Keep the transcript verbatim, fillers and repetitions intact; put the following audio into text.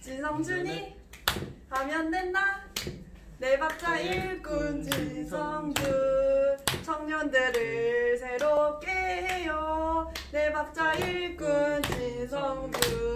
진성준이 하면 된다. 내 박자 일꾼 진성준. 청년들을 새롭게 해요. 내 박자 일꾼 진성준.